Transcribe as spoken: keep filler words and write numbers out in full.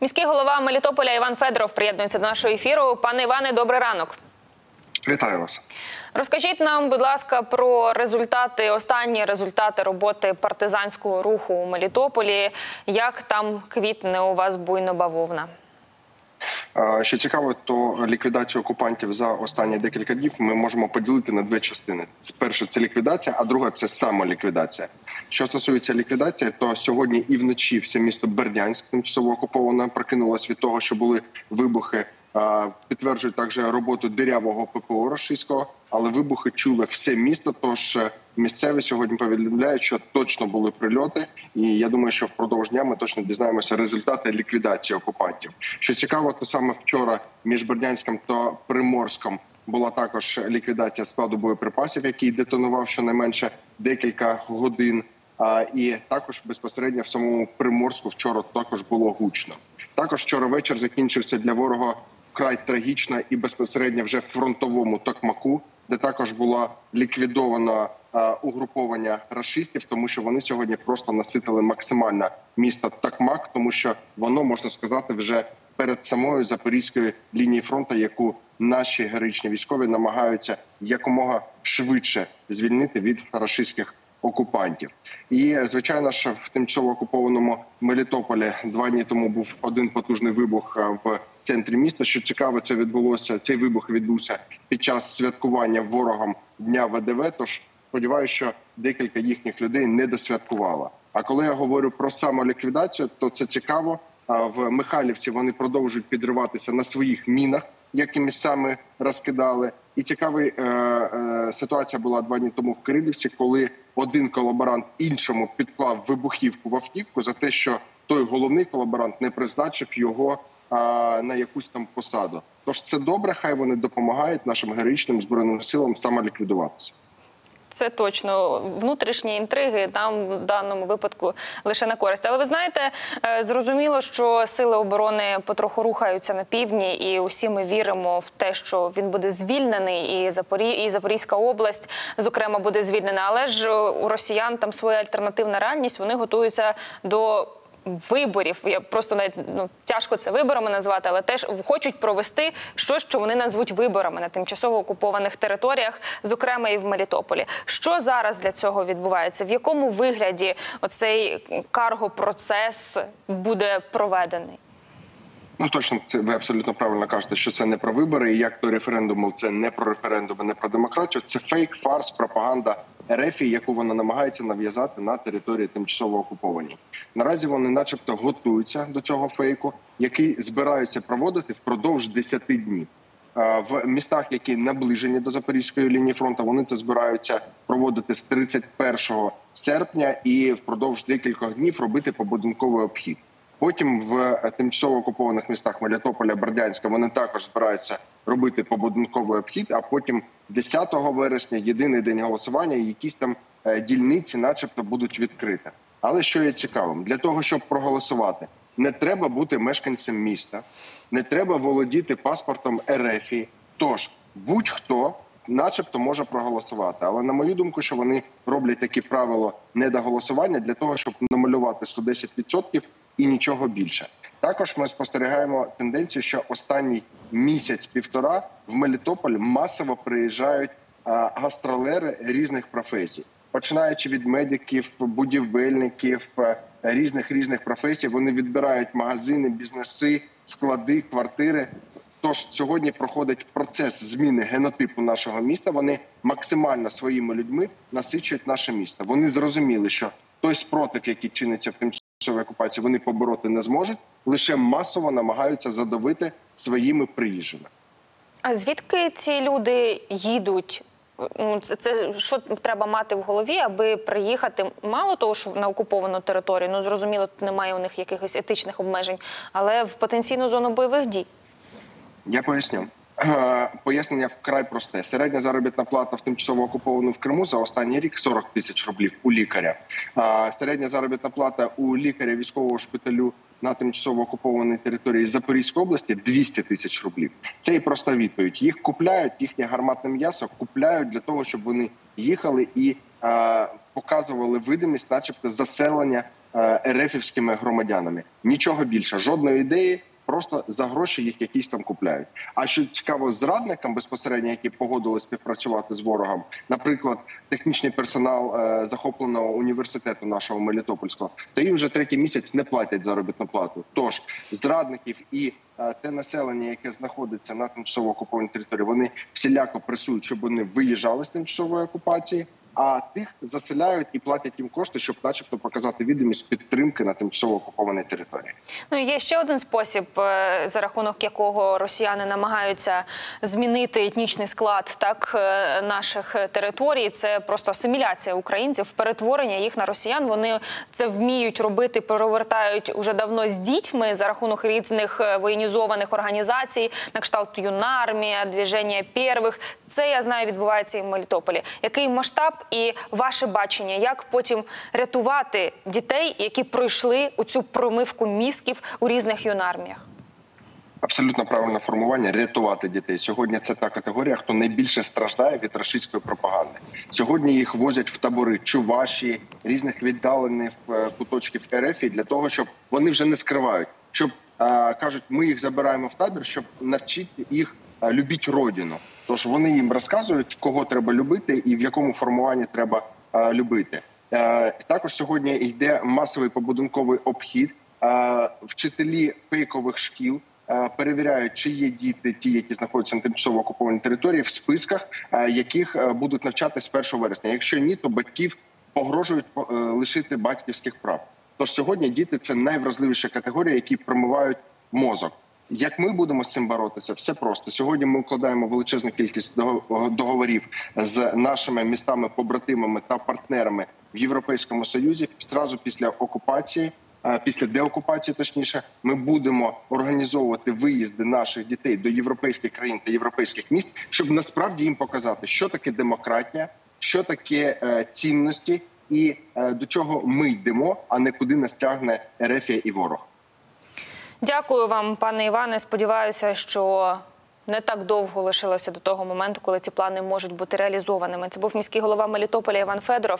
Міський голова Мелітополя Іван Федоров приєднується до нашого ефіру. Пане Іване, добрий ранок. Вітаю вас. Розкажіть нам, будь ласка, про результати, останні результати роботи партизанського руху у Мелітополі. Як там квітне у вас буйно бавовна? Що цікаво, то ліквідацію окупантів за останні декілька днів ми можемо поділити на дві частини. Перша – це ліквідація, а друга – це самоліквідація. Що стосується ліквідації, то сьогодні і вночі все місто Бердянськ, тимчасово окуповане, прокинулось від того, що були вибухи. Підтверджують також роботу дирявого ППО російського, але вибухи чули все місто, тож місцеві сьогодні повідомляють, що точно були прильоти. І я думаю, що впродовж дня ми точно дізнаємося результати ліквідації окупантів. Що цікаво, то саме вчора між Бердянськом та Приморськом була також ліквідація складу боєприпасів, який детонував щонайменше декілька годин. І також безпосередньо в самому Приморську вчора також було гучно. Також вчора вечір закінчився для ворога вкрай трагічно і безпосередньо вже в фронтовому Токмаку, де також було ліквідовано угруповання рашистів, тому що вони сьогодні просто наситили максимально місто Токмак, тому що воно, можна сказати, вже перед самою Запорізькою лінією фронту, яку наші героїчні військові намагаються якомога швидше звільнити від рашистських окупантів. І, звичайно ж, в тимчасово окупованому Мелітополі два дні тому був один потужний вибух в центрі міста. Що цікаво, це відбулося, цей вибух відбувся під час святкування ворогом Дня ВДВ, тож сподіваюся, що декілька їхніх людей не досвяткувало. А коли я говорю про самоліквідацію, то це цікаво. В Михайлівці вони продовжують підриватися на своїх мінах, які місцями розкидали. І цікава е, е, ситуація була два дні тому в Кирилівці, коли один колаборант іншому підклав вибухівку в автівку за те, що той головний колаборант не призначив його а, на якусь там посаду. Тож це добре, хай вони допомагають нашим героїчним Збройним силам самоліквідуватися. Це точно. Внутрішні інтриги там в даному випадку лише на користь. Але ви знаєте, зрозуміло, що сили оборони потроху рухаються на півдні, і усі ми віримо в те, що він буде звільнений, і, Запорі... і Запорізька область, зокрема, буде звільнена. Але ж у росіян там своя альтернативна реальність, вони готуються до виборів. Я просто навіть ну, тяжко це виборами назвати, але теж хочуть провести щось, що вони назвуть виборами на тимчасово окупованих територіях, зокрема і в Мелітополі. Що зараз для цього відбувається? В якому вигляді оцей карго-процес буде проведений? Ну, точно, це ви абсолютно правильно кажете, що це не про вибори, і як то референдум, це не про референдум, не про демократію, це фейк, фарс, пропаганда РФ, яку вона намагається нав'язати на території тимчасово окуповані. Наразі вони начебто готуються до цього фейку, який збираються проводити впродовж десяти днів. В містах, які наближені до Запорізької лінії фронту, вони це збираються проводити з тридцять першого серпня і впродовж декількох днів робити побудинковий обхід. Потім в тимчасово окупованих містах Мелітополя, Бердянська вони також збираються робити побудинковий обхід, а потім десятого вересня, єдиний день голосування, якісь там дільниці начебто будуть відкриті. Але що є цікавим? Для того, щоб проголосувати, не треба бути мешканцем міста, не треба володіти паспортом РФ, тож будь-хто начебто може проголосувати. Але на мою думку, що вони роблять такі правила недоголосування для того, щоб намалювати сто десять відсотків і нічого більше. Також ми спостерігаємо тенденцію, що останній місяць-півтора в Мелітополь масово приїжджають а, гастролери різних професій. Починаючи від медиків, будівельників, різних-різних професій, вони відбирають магазини, бізнеси, склади, квартири. Тож сьогодні проходить процес зміни генотипу нашого міста. Вони максимально своїми людьми насичують наше місто. Вони зрозуміли, що той спротив, який чиниться в тимчасовій окупації, вони побороти не зможуть, лише масово намагаються задавити своїми приїжджими. А звідки ці люди їдуть? Це, це що треба мати в голові, аби приїхати? Мало того, що на окуповану територію, ну зрозуміло, тут немає у них якихось етичних обмежень, але в потенційну зону бойових дій. Я поясню. Пояснення вкрай просте. Середня заробітна плата в тимчасово окупованому в Криму за останній рік сорок тисяч рублів у лікаря. Середня заробітна плата у лікаря військового шпиталю на тимчасово окупованій території Запорізької області двісті тисяч рублів. Це і проста відповідь. Їх купляють, їхнє гарматне м'ясо купляють для того, щоб вони їхали і показували видимість, начебто, заселення ерефівськими громадянами. Нічого більше, жодної ідеї. Просто за гроші їх якісь там купляють. А що цікаво, зрадникам безпосередньо, які погодились співпрацювати з ворогом, наприклад, технічний персонал е, захопленого університету нашого Мелітопольського, то їм вже третій місяць не платять заробітну плату. Тож зрадників і е, те населення, яке знаходиться на тимчасово окупованій території, вони всіляко пресують, щоб вони виїжджали з тимчасової окупації. А тих заселяють і платять їм кошти, щоб, начебто, показати відомість підтримки на тимчасово окупованій території. Ну, є ще один спосіб, е, за рахунок якого росіяни намагаються змінити етнічний склад так е, наших територій. Це просто асиміляція українців, перетворення їх на росіян. Вони це вміють робити, перевертають уже давно з дітьми за рахунок різних е, воєнізованих організацій, на кшталт Юнармія, Движення Первих. Це, я знаю, відбувається і в Мелітополі. Який масштаб і ваше бачення, як потім рятувати дітей, які пройшли у цю промивку мізків у різних юнарміях? Абсолютно правильне формування – рятувати дітей. Сьогодні це та категорія, хто найбільше страждає від рашистської пропаганди. Сьогодні їх возять в табори Чувашії, різних віддалених куточків РФ для того, щоб вони вже не скривають. Щоб, кажуть, ми їх забираємо в табір, щоб навчити їх любити родину. Тож вони їм розказують, кого треба любити і в якому формуванні треба е, любити. Е, також сьогодні йде масовий побудинковий обхід. Е, вчителі фейкових шкіл е, перевіряють, чи є діти, ті, які знаходяться на тимчасово окупованій території, в списках, е, яких е, будуть навчати з першого вересня. Якщо ні, то батьків погрожують е, лишити батьківських прав. Тож сьогодні діти – це найвразливіша категорія, які промивають мозок. Як ми будемо з цим боротися? Все просто. Сьогодні ми укладаємо величезну кількість договорів з нашими містами-побратимами та партнерами в Європейському Союзі. Зразу після окупації, після деокупації, точніше, ми будемо організовувати виїзди наших дітей до європейських країн та європейських міст, щоб насправді їм показати, що таке демократія, що таке цінності і до чого ми йдемо, а не куди нас тягне ерефія і ворог. Дякую вам, пане Іване. Сподіваюся, що не так довго лишилося до того моменту, коли ці плани можуть бути реалізованими. Це був міський голова Мелітополя Іван Федоров.